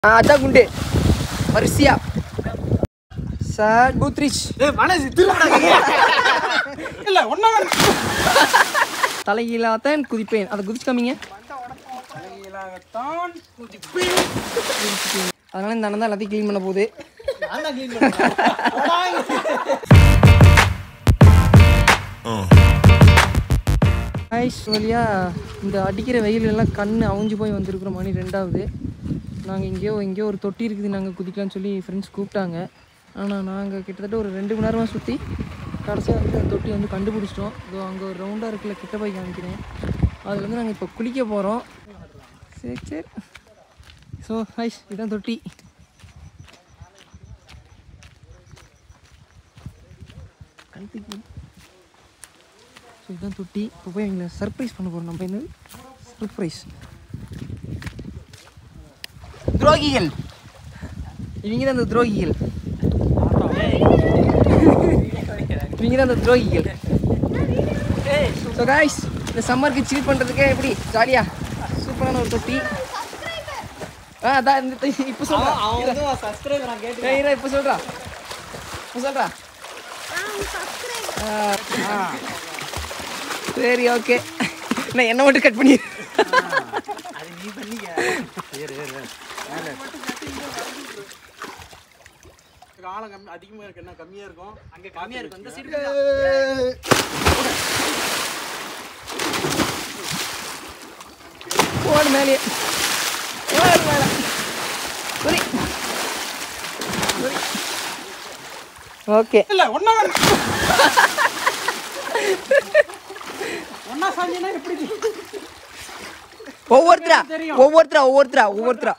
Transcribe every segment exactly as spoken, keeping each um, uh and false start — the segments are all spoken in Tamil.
அதான் குண்டு வரிசையா சார் பூத்ரிச் தலையிலாத்தான் குதிப்பேன். அதை குதிச்சு காமிங்க. அதனால இந்த அண்ணன் தான் எல்லாத்தையும் கிளீன் பண்ண போகுது. வழியா இந்த அடிக்கிற வெயில் எல்லாம் கண்ணு அவுஞ்சு போய் வந்திருக்கிற மணி ரெண்டாவது. நாங்கள் இங்கேயோ எங்கேயோ ஒரு தொட்டி இருக்குது, நாங்கள் குதிக்கலான்னு சொல்லி ஃப்ரெண்ட்ஸ் கூப்பிட்டாங்க. ஆனால் நாங்கள் கிட்டத்தட்ட ஒரு ரெண்டு மணி நேரமாக சுற்றி கடைசியாக வந்து அந்த தொட்டி வந்து கண்டுபிடிச்சிட்டோம். இதோ அங்கே ஒரு ரவுண்டாக இருக்குல்ல, கிட்ட போய் காமிக்கிறேன். அதில் வந்து நாங்கள் இப்போ குளிக்க போகிறோம். சரி சரி. ஸோ ஹைஸ், இதுதான் தொட்டி. ஸோ இதுதான் தொட்டி. இப்போ போய் எங்களை சர்ப்ரைஸ் பண்ண போகிறோம். நம்ம என்ன சர்ப்ரைஸ் துரோகிகள், இவங்க தான் அந்த துரோகிகள், இவங்க தான் அந்த துரோகிகள். ஸோ காய்ஸ், இந்த சம்மருக்கு சில் பண்ணுறதுக்கே எப்படி ஜாலியா சூப்பரான ஒரு தொட்டி. ஆ அதான் இந்த இப்போ சொல்கிறா இப்போ சொல்கிறா இப்போ சொல்கிறா சரி ஓகே. நான் என்ன மட்டும் கட் பண்ணி அதிகமா இருக்கு, என்ன கம்மியா இருக்கும், அங்க கம்மியா இருக்கும். இந்த சைடு ஓடு மேலே ஓடு மேலே சரி ஓகே. இல்ல ஒண்ணா ஒண்ணா சாஞ்சினா எப்படி ஒவ்வொருத்தரா ஒவ்வொருத்தரா ஒவ்வொருத்தரா ஒவ்வொருத்தரா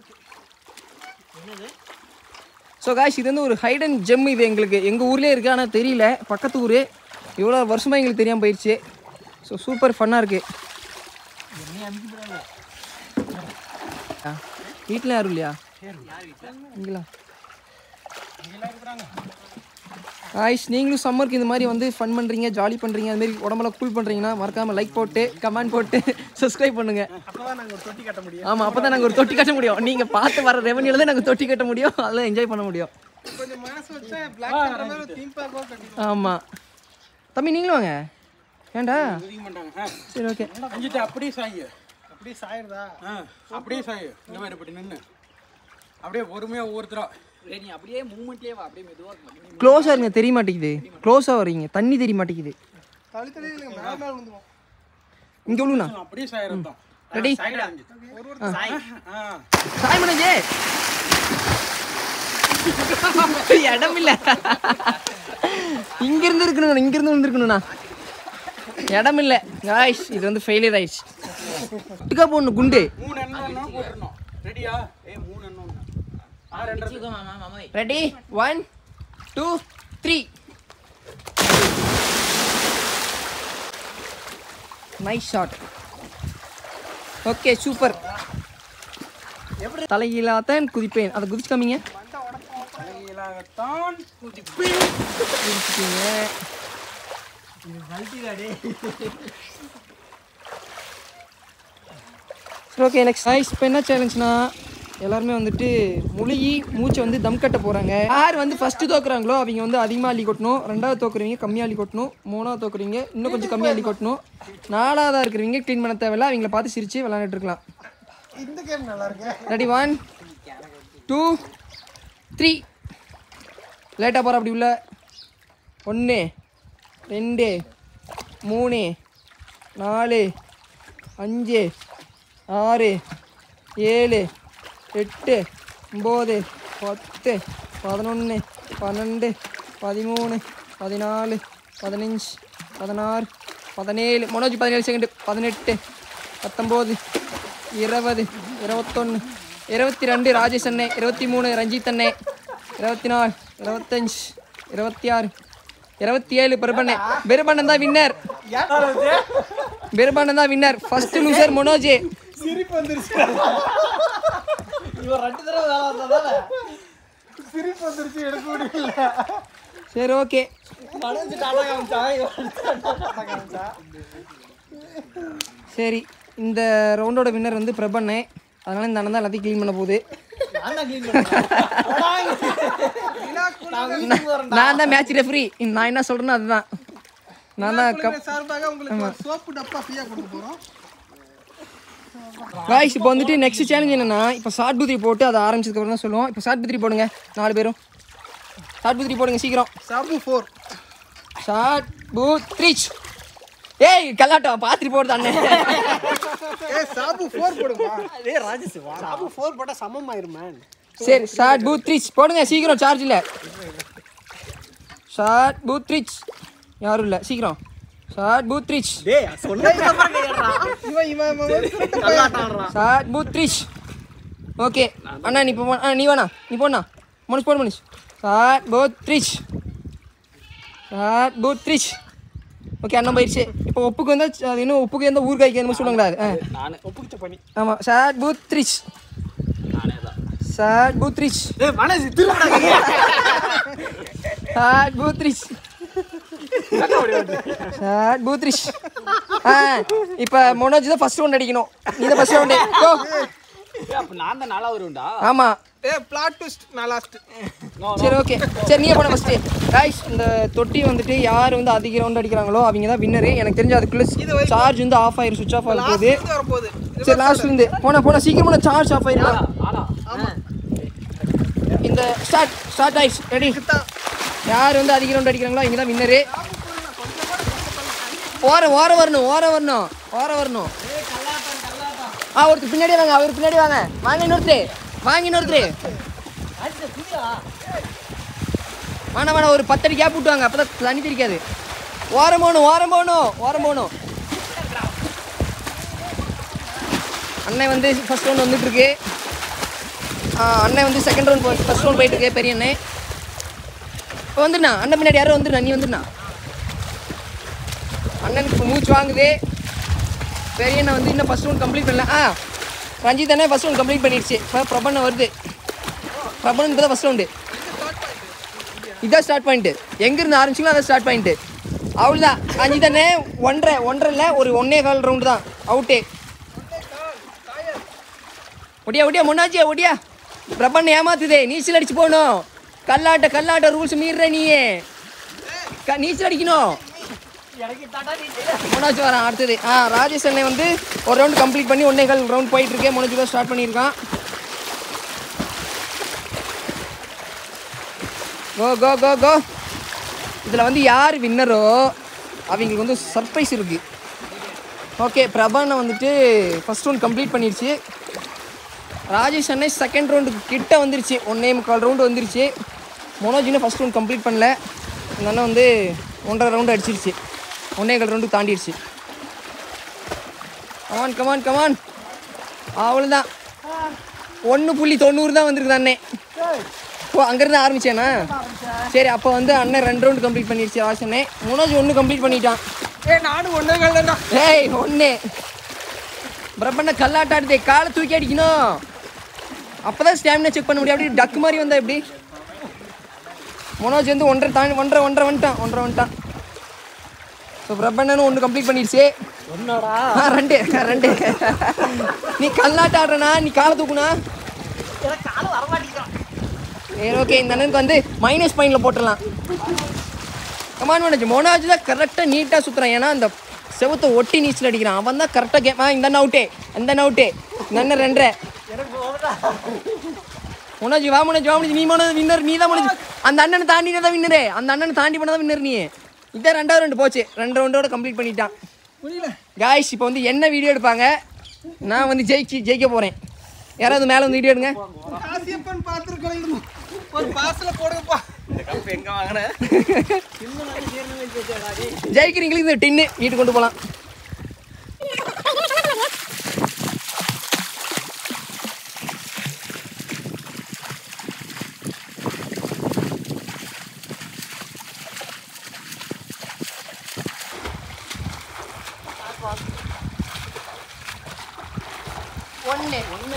ஸோ காய்ஸ், இது வந்து ஒரு ஹைடன் ஜெம். இது எங்களுக்கு எங்கள் ஊர்லேயே இருக்குது, ஆனால் தெரியல. பக்கத்து ஊர், இவ்வளோ வருஷமாக எங்களுக்கு தெரியாமல் போயிடுச்சு. ஸோ சூப்பர் ஃபன்னாக இருக்குது. வீட்டில் யாரும் இல்லையா? இங்களா காய்ஸ், நீங்களும் சம்மருக்கு இந்த மாதிரி வந்து ஃபன் பண்ணுறீங்க, ஜாலி பண்ணுறீங்க, அதுமாரி உடம்பெல்லாம் கூல் பண்ணுறீங்கன்னா மறக்காமல் லைக் போட்டு கமெண்ட் போட்டு சப்ஸ்கிரைப் பண்ணுங்கள். ஆமாம், அப்போ தான் நாங்கள் ஒரு தொட்டி கட்ட முடியும். நீங்கள் பார்த்து வர ரெவன்யூவில் தான் நாங்கள் தொட்டி கட்ட முடியும், அதெல்லாம் என்ஜாய் பண்ண முடியும். ஆமாம் தம்பி, நீங்களும் வாங்க. ஏண்டா சரி ஓகே. அப்படியே சாய் அப்படியே சாயிருதா அப்படியே சாய். இந்த மாதிரி இப்படி நின்று அப்படியே பொறுமையாக ஒவ்வொருத்தரா அப்படியே மூமெண்ட்லேயே வா. அப்படியே மெதுவாக க்ளோஸாக இருங்க, தெரிய மாட்டேங்குது. க்ளோஸாக வரீங்க, தண்ணி தெரிய மாட்டேங்குது. இங்கே விழுண்ணா. அப்படியே சாயிரம் தான். ரெடி சாய் மனஜே. இடம் இல்லை, இங்கிருந்து இருக்கணும், இங்கிருந்து வந்துருக்கணும்ண்ணா. இடம் இல்லை காய்ஸ், இது வந்து ஃபெயிலியர் ஆயிடுச்சு. ஒட்டுக்கா போடணும் குண்டு. மூணு எண்ணம் போட்டுருணும். ரெடியா? ஏ மூணு எண்ணம் ready? One two three. Nice shot. Okay super. தலையிலாத்தான் குதிப்பேன். அதை குதிச்சு காமிங்க. தலையிலாகத்தான் குதிப்பேன். Okay next nice. இப்போ என்ன சேலஞ்சுனா, எல்லாருமே வந்துட்டு முழுகி மூச்சை வந்து தம் கட்ட போகிறாங்க. யார் வந்து ஃபஸ்ட்டு தோக்குறாங்களோ அவங்க வந்து அதிகமாக அள்ளி கொட்டணும், ரெண்டாவது தோக்குறவங்க கம்மியாக அள்ளி கொட்டணும், மூணாவது தோக்குறவங்க இன்னும் கொஞ்சம் கம்மியாக அள்ளி கொட்டணும், நாலாவதாக இருக்கிறவங்க க்ளீன் பண்ண தேவையில்ல, அவங்கள பார்த்து சிரித்து விளாண்டுட்டு இருக்கலாம். இந்த கேம் நல்லா இருக்கு. ரெடி? One two three. லேட்டாக போகிற அப்படி உள்ள. ஒன்று ரெண்டு மூணு நாலு அஞ்சு ஆறு ஏழு எட்டு ஒம்பது பத்து பதினொன்று பன்னெண்டு பதிமூணு பதினாலு பதினஞ்சு பதினாறு பதினேழு மனோஜ் பதினேழு செகண்டு பதினெட்டு பத்தொம்போது இருபது இருபத்தொன்று இருபத்தி ரெண்டு ராஜேஷ் அண்ணே, இருபத்தி மூணு ரஞ்சித் அண்ணே, இருபத்தி நாலு இருபத்தஞ்சு இருபத்தி ஆறு இருபத்தி ஏழு பெருபண்ணே. பெருபண்ணன் தான் வின்னர். பெருபண்ணன் தான் வின்னர். First loser Manoj. சிரிப்பு வந்துருச்சு. இவன் ரெண்டு தடவை வேலை வந்ததால சிரிப்பு வந்துருச்சு, எடுக்க முடியல. சரி ஓகே. சரி, இந்த ரவுண்டோட வின்னர் வந்து பிரபண்ணே. அதனால இந்த அண்ணன் தான் எல்லாத்தையும் க்ளீன் பண்ண போகுது. நான் தான் மேட்ச் ரெஃப்ரி. நான் என்ன சொல்றேன்னா அதுதான். நான் தான் சார்பாக உங்களுக்கு சோப்பு டப்பா ஃப்ரீயா கொடுக்க போறோம். காய்ஸ் இப்போ வந்துட்டு நெக்ஸ்ட் சேலஞ்ச் என்னன்னா, இப்போ ஷார்ட் புத்திரி போட்டு அதை ஆரம்பிச்சதுக்கு அப்புறம் தான் சொல்லுவோம். இப்போ ஷார்ட் புத்திரி போடுங்க நாலு பேரும். ஷார்ட் புத்திரி போடுங்க சீக்கிரம். சாபு ஃபோர் ஷார்ட் புத்ரி. ஏய் கல்லாட்டம் பாத்திரி போடுது அண்ணே. ஏய் சாபு ஃபோர் போடுங்க. டேய் ராஜேஷ் வா. சாபு ஃபோர் போட்டா சமம் ஆயிரும் மேன். சரி ஷார்ட் புத்ரி போடுங்க சீக்கிரம். சார்ஜ் இல்ல. ஷார்ட் புத்ரி யாரும் இல்ல சீக்கிரம். ஷார்ட் புத்ரி. டேய் சொன்னதுக்கு அப்புறம் கேக்குறா. இவன் இவன் கல்லாட்டான்றான். ஷார்ட் புத்ரி. ஓகே அண்ணா நீ போ. நீ வேணா நீ போண்ணா. மனுஷ் போடு மனுஷ். ஷார்ட் புத்ரி. ஷார்ட் புத்ரி. ஓகே அண்ணன் போயிடுச்சு. இப்போ ஒப்புக்கு வந்தா அது இன்னும் ஒப்புக்கு வந்தால் ஊறுகாய்க்கு என்னமோ சொல்லுவாங்களா அது? நான் ஒப்புக்கிட்ட பண்ணி. ஆமாம் ஷார்ட் புத்ரி. ஷார்ட் புத்ரி. ஏய் மனசு திருடா. ஷார்ட் புத்ரி. ஷார்ட் புத்ரி. ஆ இப்போ மனோஜ் தான் ஃபர்ஸ்ட் ரவுண்ட் அடிக்கணும். நீ தான் ஃபர்ஸ்ட் ரவுண்டு. கோ. அப்ப நான் தான் நாலாவது ரவுண்டா? ஆமாம். ஏய் பிளாட் ட்விஸ்ட் நான் லாஸ்ட். சரி ஓகே சரி நீயே போன ஃபஸ்ட்டு. காய்ஸ் இந்த தொட்டி வந்துட்டு யார் வந்து அதிக ரவுண்ட் அடிக்கிறாங்களோ அவங்க தான் வின்னரு. எனக்கு தெரிஞ்சு அதுக்குள்ளே சார்ஜ் வந்து ஆஃப் ஆயிரும், சுவிச் ஆஃப் ஆக போகுது. வர போகுது. சரி லாஸ்ட்லேருந்து போனா போனா சீக்கிரம் போனால் சார்ஜ் ஆஃப் ஆயிரும். இந்த ஸ்டார்ட் ஸ்டார்ட் ஆயிடுச்சு. ரெடி? யார் வந்து அதிக ரவுண்ட் அடிக்கிறாங்களோ அவங்க தான் வின்னரு. ஓர ஓர வரணும் ஓர வரணும் ஓர வரணும். ஆ ஒருத்தர் பின்னாடி வாங்க. அவர் பின்னாடி வாங்க. வாங்க இன்னொருத்தர் வாங்க இன்னொருத்தர் வேணா வேணா ஒரு பத்தடி கேப் விட்டுவாங்க. அப்போ தான் தண்ணி தெரிக்காது. ஓரம் போகணும் ஓரம் போகணும் ஓரம் போகணும். அண்ணன் வந்து ஃபர்ஸ்ட் ரவுண்ட் வந்துட்டு இருக்கு. அண்ணன் வந்து செகண்ட் ரவுண்ட் போய் ஃபர்ஸ்ட் ரவுண்ட் போயிட்டு இருக்கு. பெரிய அண்ணன் இப்போ வந்துருண்ணா. அண்ணன் பின்னாடி யாரும் வந்துருண்ணா. நீ வந்துருண்ணா. அண்ணனுக்கு இப்போ மூச்சு வாங்குது. பெரிய அண்ணன் வந்து இன்னும் ஃபர்ஸ்ட் ரவுண்ட் கம்ப்ளீட் பண்ணல. ஆ ரஞ்சித் அண்ணே ஃபர்ஸ்ட் ரவுண்ட் கம்ப்ளீட் பண்ணிடுச்சு. இப்போ பிரபண்ண வருது. பிரபண்ணன் இப்போ தான் ஃபர்ஸ்ட் ரவுண்டு. இதான் ஸ்டார்ட் பாயிண்ட்டு. எங்கேருந்து ஆரம்பிச்சிங்களோ அதான் ஸ்டார்ட் பாயிண்ட்டு. அவ்வளோதான். ரஞ்சித் அண்ணே ஒன்றரை ஒன்றரை ஒரு ஒன்னே கால் ரவுண்டு தான் அவுட்டே. ஒடியா ஒடியா முன்னாச்சியா ஒடியா. பிரபண்ண ஏமாத்துதே. நீச்சல் அடிச்சு போகணும். கல்லாட்ட கல்லாட்ட ரூல்ஸ் மீறுற நீயே. க நீச்சல் அடிக்கணும். மனோஜ் வரான் அடுத்தது. ஆ ராஜேஷ் அண்ணன் வந்து ஒரு ரவுண்டு கம்ப்ளீட் பண்ணி ஒன்னே கால் ரவுண்ட் போயிட்டு இருக்கேன். மனோஜ் தான் ஸ்டார்ட் பண்ணியிருக்கான். கோ கோ கோ கோ. இதில் வந்து யார் வின்னரோ அவங்களுக்கு வந்து சர்ப்ரைஸ் இருக்குது. ஓகே பிரபானை வந்துட்டு ஃபஸ்ட் ரவுண்ட் கம்ப்ளீட் பண்ணிடுச்சு. ராஜேஷ் அண்ணன் செகண்ட் ரவுண்டுக்கு கிட்ட வந்துருச்சு. ஒன்றே முக்கால் ரவுண்டு வந்துருச்சு. மனோஜ் இன்னும் ஃபஸ்ட் ரவுண்ட் கம்ப்ளீட் பண்ணல. இந்த அண்ணன் வந்து ஒன்றரை ரவுண்டு அடிச்சிருச்சு. ஒன்றே கால் ரவுண்டு தாண்டிடுச்சு. Come on come on come on. அவ்வளோதான். ஒன்று புள்ளி தொண்ணூறு தான் வந்துருக்குது அண்ணே. ஓ அங்கேருந்து ஆரம்பிச்சேண்ணா. சரி அப்போ வந்து அண்ணன் ரெண்டு ரவுண்டு கம்ப்ளீட் பண்ணிடுச்சு. ராஜேஷ் அண்ணே. மனோஜ் ஒன்று கம்ப்ளீட் பண்ணிட்டான். ஏ நானும் ஒன்றே கால் தான்டா. ஏய் ஒன்று. பிரபண்ண கல்லாட்டாடுதே. காலை தூக்கி அடிக்கணும். அப்போ தான் ஸ்டாமினா செக் பண்ண முடியும். அப்படி டக்கு மாதிரி வந்தா எப்படி? மனோஜ் வந்து ஒன்றரை தாண்டி ஒன்றரை ஒன்றரை வந்துட்டான் ஒன்றரை வந்துட்டான். ஸோ பிரபண்ணனும் ஒன்று கம்ப்ளீட் பண்ணிடுச்சு. ஒன்னாடா? ஆ ரெண்டு ரெண்டு. நீ கல்லாட்ட ஆடுறனா நீ காலை தூக்குனா. சரி ஓகே இந்த அண்ணனுக்கு வந்து மைனஸ் பாயிண்டில் போட்டுடலாம். கமான் மனோஜ். மனோஜ் தான் கரெக்டாக நீட்டாக சுற்றுறான். ஏன்னா அந்த செவத்தை ஒட்டி நீச்சல் அடிக்கிறான். அவன் தான் கரெக்டாக கேட்பா. இந்த அண்ணன் அவுட்டே இந்த அண்ணன் அவுட்டே இந்த அண்ணன் ரெண்டரை. மனோஜ் வா மனோஜ் வா மனோஜ். நீ மனோஜ் வின்னர். நீ தான் மனோஜ். அந்த அண்ணனை தாண்டினா தான் வின்னரு. அந்த அண்ணனை தாண்டி பண்ண தான் வின்னர் நீ. இதான் ரெண்டாவது ரெண்டு போச்சு. ரெண்டு ரவுண்டோட கம்ப்ளீட் பண்ணிட்டான். புரியல காய்ஸ் இப்போ வந்து என்ன வீடியோ எடுப்பாங்க? நான் வந்து ஜெயிச்சு ஜெயிக்க போகிறேன். யாராவது மேலே வந்து வீடியோ எடுங்க. காசியப்பன் பார்த்துருக்கோம். ஒரு பாஸ்ல போடுங்கப்பா. இந்த கப் எங்க வாங்குற? ஜெயிக்கிறீங்களுக்கு இந்த டின்னு வீட்டுக்கு கொண்டு போகலாம். ஒன்று ஒன்று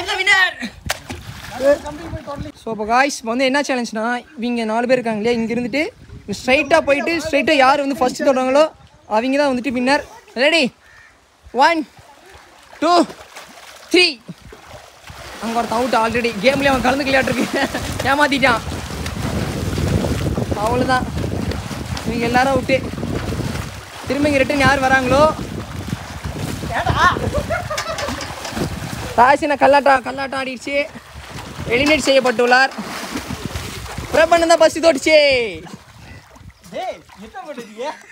ஸோ இப்போ காய்ஸ் இப்போ வந்து என்ன சேலஞ்ச்னா இவங்க நாலு பேர் இருக்காங்க இல்லையா, இங்கே இருந்துட்டு ஸ்ட்ரைட்டாக போயிட்டு ஸ்ட்ரைட்டாக யார் வந்து ஃபஸ்ட்டு தொடுறாங்களோ அவங்க தான் வந்துட்டு winner. Ready, one two three. அங்கே ஒருத்தன் அவுட் ஆல்ரெடி, கேம்லேயே அவன் கலந்து விளையாட்டுருக்கு, ஏமாற்றிட்டான். அவ்வளோதான், இவங்க எல்லாரும் அவுட்டு. திரும்ப இங்கே ரிட்டன் யார் வராங்களோ ராசினா கல்லாட்டா கல்லாட்டம் ஆடிடுச்சு, எலிமினேட் செய்யப்பட்டுள்ளார். பிரபண்ணன் தான் பஸ் தோட்டுச்சு. என்ன பண்ணுறீங்க?